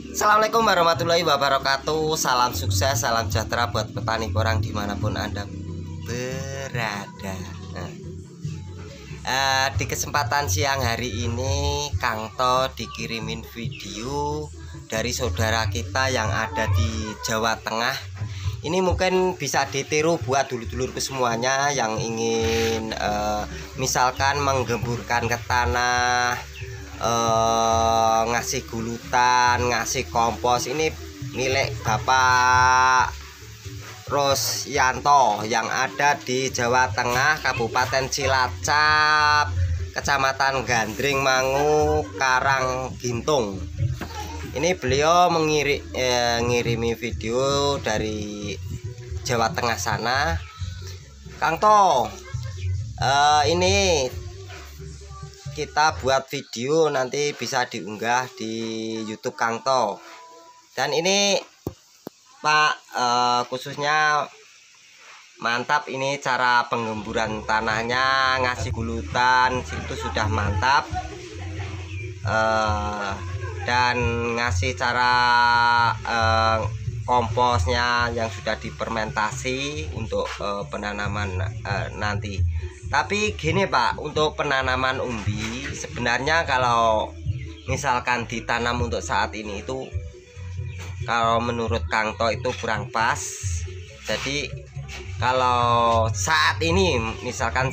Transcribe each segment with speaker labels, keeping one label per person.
Speaker 1: Assalamualaikum warahmatullahi wabarakatuh. Salam sukses, salam sejahtera buat petani porang dimanapun Anda berada. Di kesempatan siang hari ini Kang To dikirimin video dari saudara kita yang ada di Jawa Tengah. Ini mungkin bisa ditiru buat dulur-dulurku semuanya yang ingin misalkan menggemburkan ke tanah, ngasih gulutan, ngasih kompos. Ini milik Bapak Rosyanto yang ada di Jawa Tengah, Kabupaten Cilacap, Kecamatan Gandring Mangu, Karanggintung. Ini beliau ngirimi video dari Jawa Tengah sana. Kang To, ini kita buat video nanti bisa diunggah di YouTube Kang To. Dan ini Pak, khususnya mantap ini cara penggemburan tanahnya, ngasih gulutan itu sudah mantap, dan ngasih cara komposnya yang sudah difermentasi untuk penanaman nanti. Tapi gini Pak, untuk penanaman umbi sebenarnya kalau misalkan ditanam untuk saat ini itu, kalau menurut Kang To itu kurang pas. Jadi kalau saat ini misalkan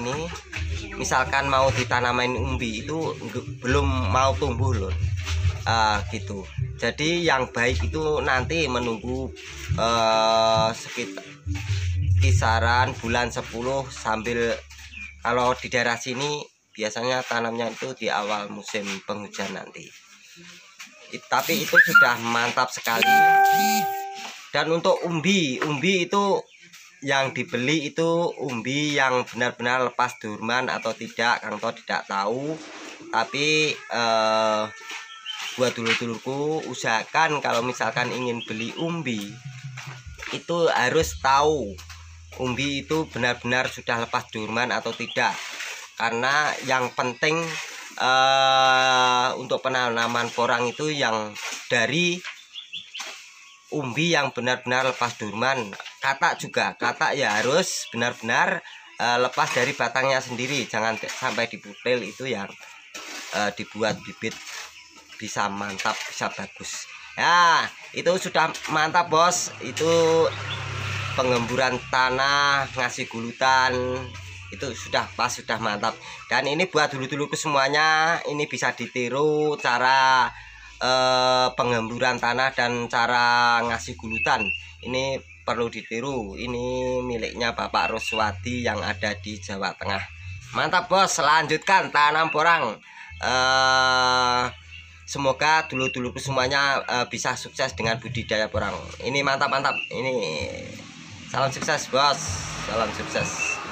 Speaker 1: mau ditanamin umbi itu belum mau tumbuh loh, gitu. Jadi yang baik itu nanti menunggu sekitar kisaran bulan 10 sambil, kalau di daerah sini biasanya tanamnya itu di awal musim penghujan nanti. Tapi itu sudah mantap sekali. Dan untuk umbi itu yang dibeli itu umbi yang benar-benar lepas durman atau tidak, Kang To tidak tahu. Tapi buat dulur-dulurku, usahakan kalau misalkan ingin beli umbi itu harus tahu umbi itu benar-benar sudah lepas durman atau tidak. Karena yang penting untuk penanaman porang itu yang dari umbi yang benar-benar lepas durman. Katak juga, katak ya harus benar-benar lepas dari batangnya sendiri, jangan sampai diputil. Itu yang dibuat bibit bisa mantap, bisa bagus. Ya, itu sudah mantap bos. Itu penggemburan tanah, ngasih gulutan, itu sudah pas, sudah mantap. Dan ini buat dulu-duluku semuanya, ini bisa ditiru cara penggemburan tanah dan cara ngasih gulutan. Ini perlu ditiru. Ini miliknya Bapak Roswadi yang ada di Jawa Tengah. Mantap bos, lanjutkan tanam porang. Semoga dulu-duluku semuanya bisa sukses dengan budidaya porang. Ini mantap-mantap. Ini salam sukses bos, salam sukses.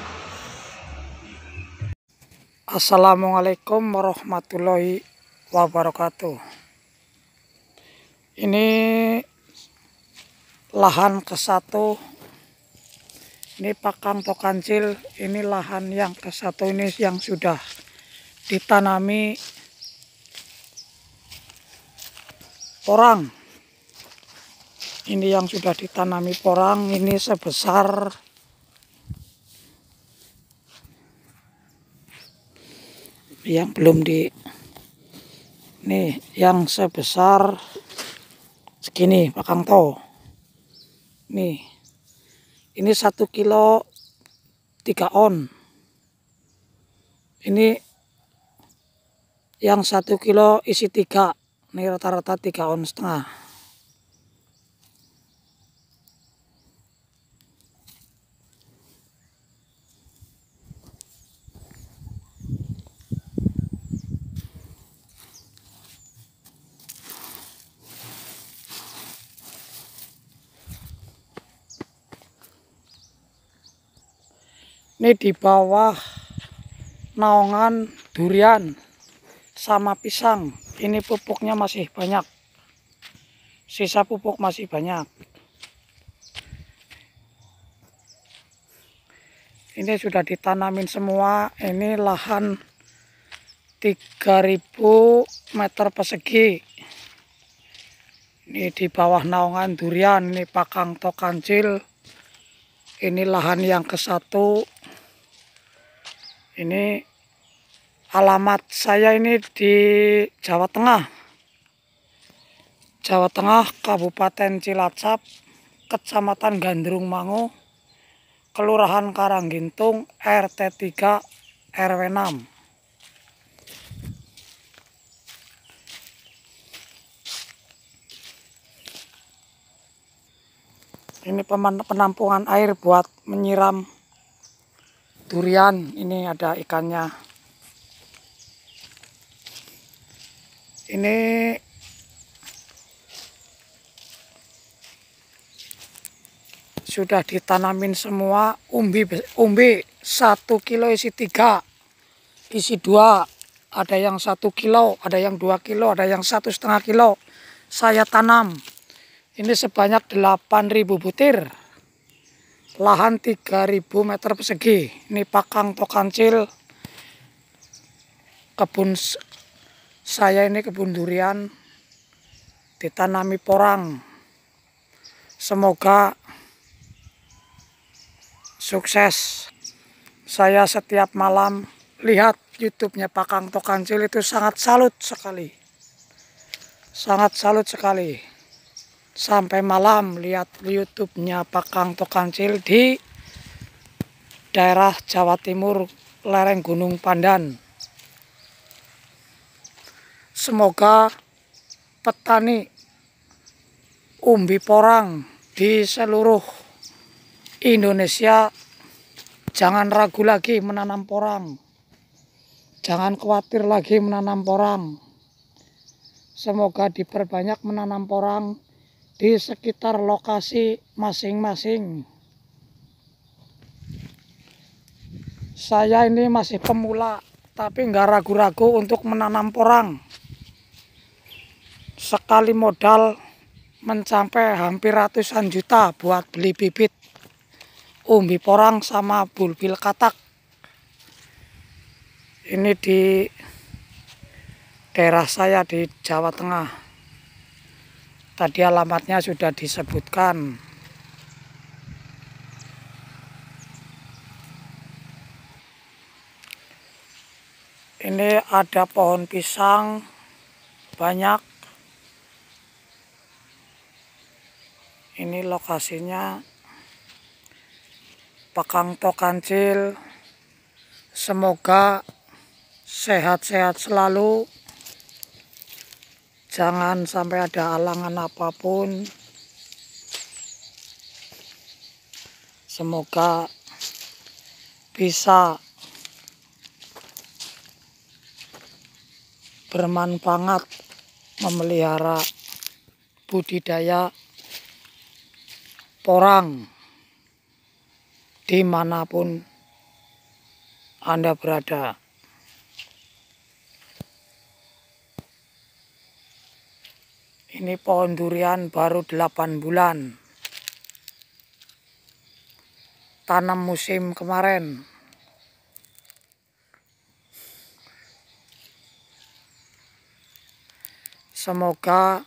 Speaker 2: Assalamualaikum warahmatullahi wabarakatuh. Ini lahan ke-1. Ini Pakang Tokancil. Ini lahan yang ke-1 ini yang sudah ditanami porang. Ini yang sudah ditanami porang, ini sebesar yang belum di, nih yang sebesar segini Pak Kang To. Nih, ini 1 kilo 3 on. Ini yang 1 kilo isi 3. Ini rata-rata 3 on setengah. Ini di bawah naungan durian sama pisang. Ini pupuknya masih banyak. Sisa pupuk masih banyak. Ini sudah ditanamin semua. Ini lahan 3000 meter persegi. Ini di bawah naungan durian, ini Pakang Tokancil. Ini lahan yang ke-1. Ini alamat saya ini di Jawa Tengah. Jawa Tengah, Kabupaten Cilacap, Kecamatan Gandrung Mangu, Kelurahan Karanggintung, RT 3 RW 6. Ini penampungan air buat menyiram durian. Ini ada ikannya. Ini sudah ditanamin semua. Umbi 1 kilo isi 3, isi 2. Ada yang 1 kilo, ada yang 2 kilo, ada yang 1,5 kilo. Saya tanam. Ini sebanyak 8.000 butir. Lahan 3.000 meter persegi. Ini Pakang Tokancil. Kebun saya ini kebun durian. Ditanami porang. Semoga sukses. Saya setiap malam lihat YouTube-nya Pakang Tokancil, itu sangat salut sekali. Sangat salut sekali. Sampai malam lihat YouTube-nya Pakang Tokancil di daerah Jawa Timur, lereng Gunung Pandan. Semoga petani umbi porang di seluruh Indonesia jangan ragu lagi menanam porang. Jangan khawatir lagi menanam porang. Semoga diperbanyak menanam porang di sekitar lokasi masing-masing. Saya ini masih pemula, tapi nggak ragu-ragu untuk menanam porang. Sekali modal mencapai hampir ratusan juta buat beli bibit umbi porang sama bulbil katak. Ini di daerah saya di Jawa Tengah. Tadi alamatnya sudah disebutkan. Ini ada pohon pisang banyak. Ini lokasinya Pakang Tokancil. Semoga sehat-sehat selalu. Jangan sampai ada halangan apapun. Semoga bisa bermanfaat memelihara budidaya porang dimanapun Anda berada. Ini pohon durian baru 8 bulan. Tanam musim kemarin. Semoga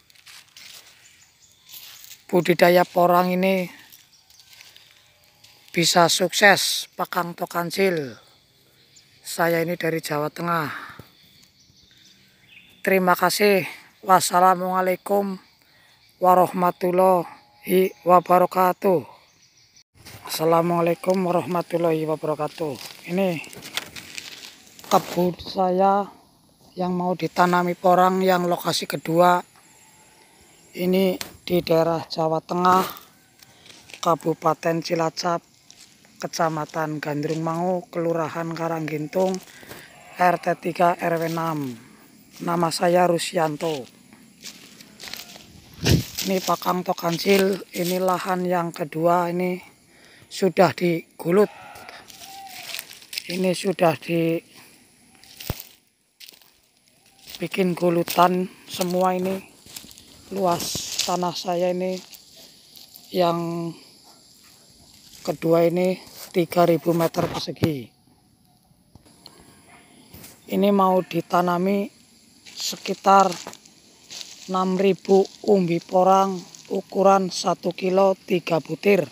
Speaker 2: budidaya porang ini bisa sukses. Pakang Tokancil. Saya ini dari Jawa Tengah. Terima kasih. Wassalamualaikum warahmatullahi wabarakatuh. Assalamualaikum warahmatullahi wabarakatuh. Ini kebun saya yang mau ditanami porang yang lokasi kedua. Ini di daerah Jawa Tengah, Kabupaten Cilacap, Kecamatan Gandrung Mangu, Kelurahan Karanggintung, RT 3 RW 6. Nama saya Rusyanto. Ini Pakang Tokancil. Ini lahan yang kedua. Ini sudah digulut. Ini sudah dibikin gulutan semua. Ini luas tanah saya ini yang kedua ini 3.000 meter persegi. Ini mau ditanami sekitar 6.000 umbi porang ukuran 1 kilo 3 butir.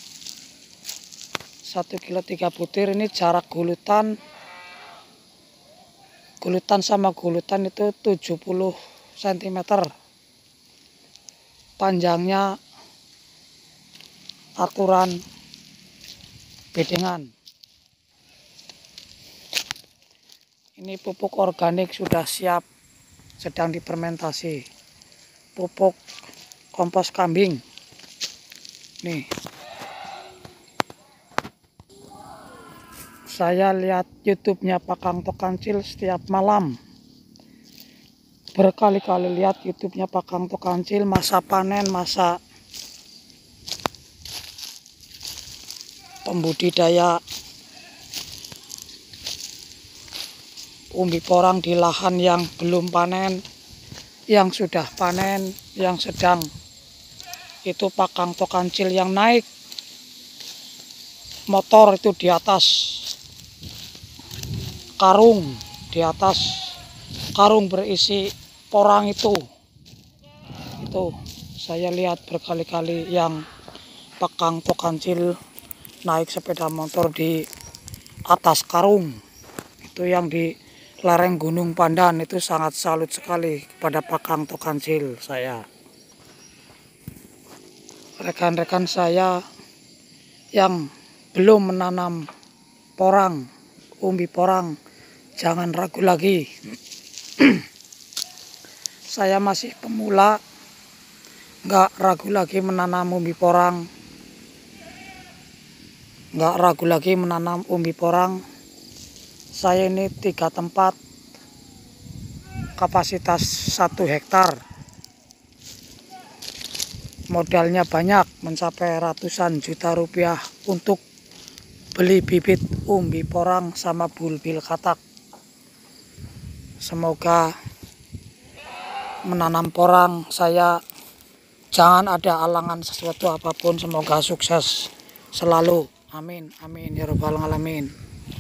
Speaker 2: 1 kilo 3 butir ini jarak gulutan sama gulutan itu 70 cm. Panjangnya aturan bedengan. Ini pupuk organik sudah siap, sedang difermentasi. Pupuk kompos kambing. Nih. Saya lihat YouTube-nya Pak Kang Tokancil setiap malam. Berkali-kali lihat YouTube-nya Pak Kang Tokancil, masa panen, masa pembudidaya umbi porang di lahan yang belum panen, yang sudah panen, yang sedang. Itu Pak Kang Tokancil yang naik motor itu di atas karung, di atas karung berisi porang itu saya lihat berkali-kali yang Pak Kang Tokancil naik sepeda motor di atas karung itu yang di lereng Gunung Pandan. Itu sangat salut sekali kepada Pak Kang Tokancil. Saya, rekan-rekan saya yang belum menanam porang, umbi porang, jangan ragu lagi. Saya masih pemula, nggak ragu lagi menanam umbi porang. Nggak ragu lagi menanam umbi porang. Saya ini 3 tempat, kapasitas 1 hektar. Modalnya banyak, mencapai ratusan juta rupiah untuk beli bibit umbi porang sama bulbil katak. Semoga menanam porang saya jangan ada alangan sesuatu apapun. Semoga sukses selalu. Amin, amin ya rabbal alamin.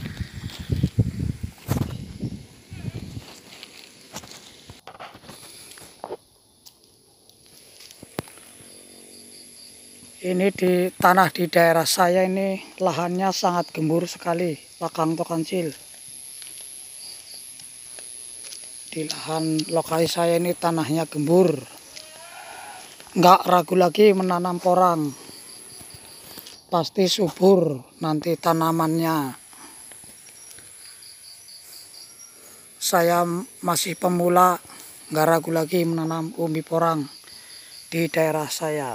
Speaker 2: Ini di tanah di daerah saya ini lahannya sangat gembur sekali, Pak Kang Tokancil. Di lahan lokasi saya ini tanahnya gembur. Nggak ragu lagi menanam porang. Pasti subur nanti tanamannya. Saya masih pemula, nggak ragu lagi menanam umbi porang di daerah saya.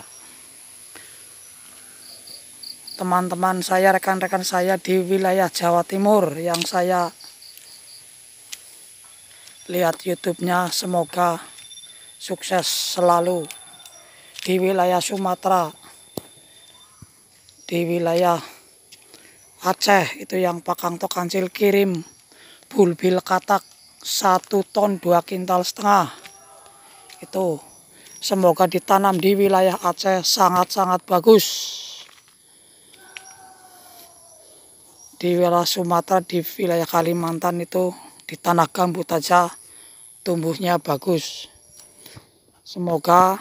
Speaker 2: Teman-teman saya, rekan-rekan saya di wilayah Jawa Timur yang saya lihat YouTube-nya, semoga sukses selalu. Di wilayah Sumatera, di wilayah Aceh, itu yang Pak Kang Tokancil kirim bulbil katak 1 ton 2,5 kintal. Itu semoga ditanam di wilayah Aceh sangat-sangat bagus. Di wilayah Sumatera, di wilayah Kalimantan itu di tanah gambut aja tumbuhnya bagus. Semoga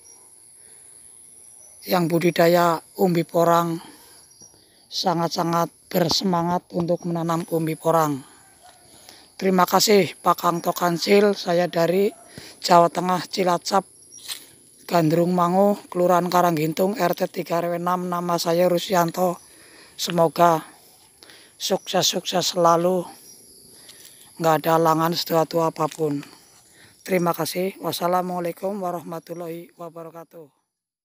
Speaker 2: yang budidaya umbi porang sangat-sangat bersemangat untuk menanam umbi porang. Terima kasih Pak Kang Tokancil. Saya dari Jawa Tengah, Cilacap, Gandrung Mangu, Kelurahan Karanggintung, RT 3 RW 6. Nama saya Rusyanto. Semoga sukses-sukses selalu, nggak ada halangan sesuatu apapun. Terima kasih. Wassalamualaikum warahmatullahi wabarakatuh.